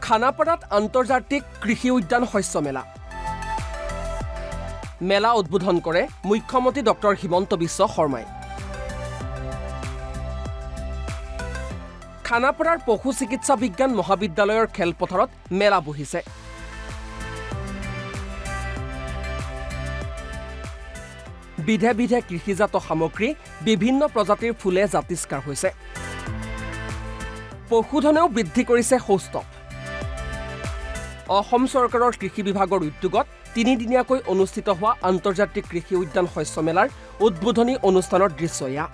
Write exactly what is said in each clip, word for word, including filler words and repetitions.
খানাপাৰাত আন্তৰ্জাতিক কৃষি উদ্যান শস্য মেলা মেলা উদ্বোধন কৰে মুখ্যমন্ত্ৰী ডক্টৰ হিমন্ত বিশ্ব শৰ্মাই খানাপাৰাৰ পশু চিকিৎসা বিজ্ঞান মহাবিদ্যালয়ৰ খেলপথাৰত মেলা বহিছে বিধে বিধে কৃষিজাত সামগ্ৰী বিভিন্ন প্ৰজাতিৰ ফুলে জাতিষ্কাৰ হৈছে পশুধনেও বৃদ্ধি কৰিছে সৌষ্ঠৱ অসম চৰকাৰৰ কৃষি বিভাগৰ উদ্যোগত তিনিদিনীয়াকৈ অনুষ্ঠিত হোৱা আন্তৰ্জাতিক কৃষি উদ্যান শস্য মেলাৰ উদ্বোধনী অনুষ্ঠানৰ দৃশ্য এয়া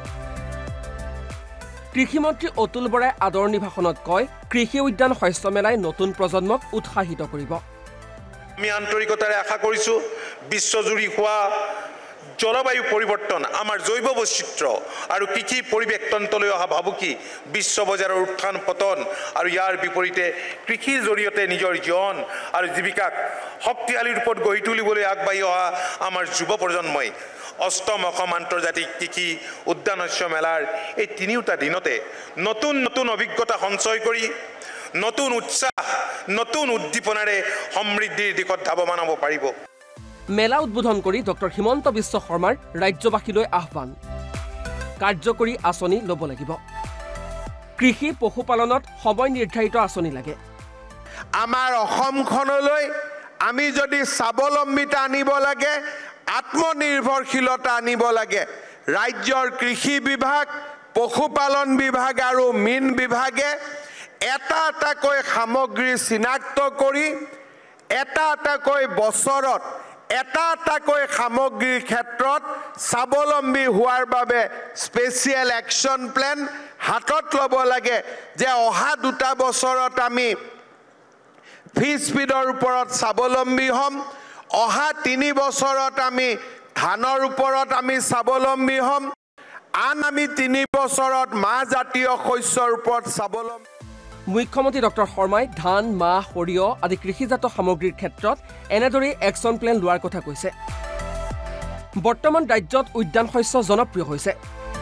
কৃষিমন্ত্ৰী অতুল বৰাই আদৰণি ভাষণত কয় কৃষি উদ্যান শস্য মেলাই নতুন প্ৰজন্মক উৎসাহিত কৰিব আমি আন্তৰিকতাৰে আশা কৰিছো বিশ্বজুৰি হোৱা জলবায়ু পৰিৱৰ্তন আমাৰ জৈৱ বৈচিত্ৰ্য আৰু কৃষি পৰিৱেশ তন্ত্ৰলৈ অহা ভাবুকি বিশ্ব বজাৰৰ উত্থান পতন আৰু ইয়াৰ বিপৰীতে কৃষিৰ জৰিয়তে নিজৰ জীৱন আৰু জীৱিকাক শক্তিশালী ৰূপত গঢ়ি তুলিবলৈ আগবাঢ়ি অহা আমাৰ যুৱ প্ৰজন্মই অষ্টম অসম আন্তৰ্জাতিক কৃষি উদ্যান শস্য মেলাৰ এই তিনিওটা দিনতে নতুন নতুন অভিজ্ঞতা সঞ্চয় কৰি নতুন উৎসাহ নতুন উদ্দীপনাৰে সমৃদ্ধিৰ দিশত ধাৱমান হ'ব পাৰিব মেলা উদ্বোধন কৰি ডক্টৰ হিমন্ত বিশ্ব শৰ্মাৰ ৰাজ্যবাসীলৈ আহ্বান কাৰ্যকৰী আঁচনি ল'ব লাগিব কৃষি পশুপালনত সময় নিৰ্ধাৰিত আঁচনি লাগে আমাৰ অসমখনলৈ আমি যদি স্বাৱলম্বিতা আনিব লাগে আত্মনিৰ্ভৰশীলতা আনিব লাগে ৰাজ্যৰ কৃষি বিভাগ পশুপালন বিভাগ আৰু মীন বিভাগে এটা এটাকৈ সামগ্ৰী চিনাক্ত কৰি এটা এটাকৈ বছৰত এটা এটাকৈ সামগ্ৰীৰ ক্ষেত্ৰত স্বাৱলম্বী হোৱাৰ বাবে স্পেচিয়েল একশ্যন প্লেন হাতত ল'ব লাগে যে অহা দুটা বছৰত আমি ফিছ ফিডৰ ওপৰত স্বাৱলম্বী হ'ম অহা তিনি বছৰত আমি ধানৰ ওপৰত আমি স্বাৱলম্বী হ'ম আন আমি তিনি বছৰত মাহ জাতীয় শস্যৰ ওপৰত স্বাৱলম্বী মুখ্যমন্ত্ৰী ডক্টৰ শৰ্মাই ধান মাহ সৰিয়হ আদি কৃষিজাত সামগ্ৰীৰ ক্ষেত্ৰত এনেদৰে একশ্যন প্লেন লোৱাৰ কথা কৈছে বৰ্তমান ৰাজ্যত উদ্যান শস্য জনপ্ৰিয় হৈছে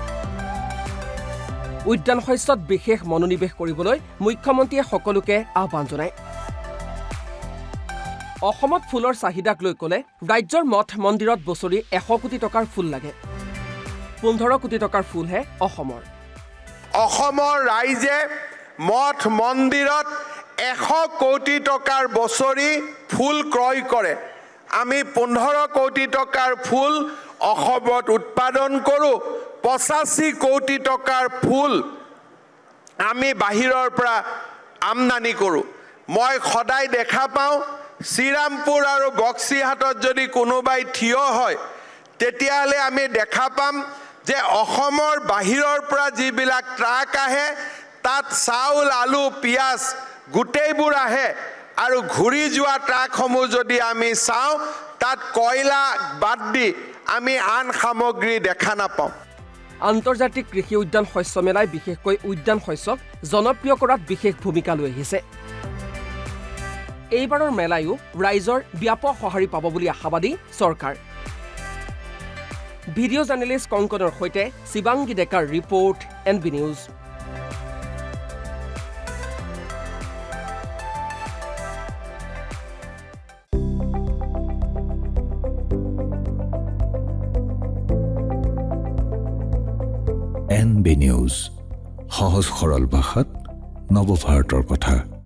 উদ্যান শস্যত বিশেষ মনোনিৱেশ কৰিবলৈ মুখ্যমন্ত্ৰীয়ে সকলোকে আহ্বান জনায় অসমত ফুলৰ চাহিদাক লৈ ক'লে ৰাজ্যৰ মঠ মন্দিৰত বছৰি এশ কোটি টকাৰ ফুল লাগে পোন্ধৰ কোটি টকাৰ ফুলহে অসমৰ অসমৰ ৰাইজে মঠ মন্দিৰত এশ কোটি টকাৰ বছৰি ফুল ক্ৰয় কৰে আমি পোন্ধৰ কোটি টকাৰ ফুল অসমত উৎপাদন কৰোঁ পঁচাশী কোটি টকাৰ ফুল আমি বাহিৰৰ পৰা আমদানি কৰোঁ মই সদায় দেখা পাওঁ শ্ৰীৰামপুৰ আৰু বক্সিহাটত যদি কোনোবাই থিয় হয় তেতিয়াহ'লে আমি দেখা পাম যে অসমৰ বাহিৰৰ পৰা যিবিলাক ট্ৰাক আহে তাত চাউল আলু পিয়াজ গোটেইবোৰ আহে আৰু ঘূৰি যোৱা ট্ৰাকসমূহ যদি আমি চাওঁ তাত কয়লা বাদ দি আমি আন সামগ্ৰী দেখা নাপাওঁ আন্তৰ্জাতিক কৃষি উদ্যান শস্য মেলাই বিশেষকৈ উদ্যান শস্যক জনপ্ৰিয় কৰাত বিশেষ ভূমিকা লৈ আহিছে এইবাৰৰ মেলায়ো ৰাইজৰ ব্যাপক সঁহাৰি পাব বুলি আশাবাদী চৰকাৰ ভিডিঅ' জাৰ্নেলিষ্ট কংকনৰ সৈতে শিৱাংগী ডেকাৰ report N B news N B news সহজ সৰল ভাষাত নৱভাৰতৰ কথা।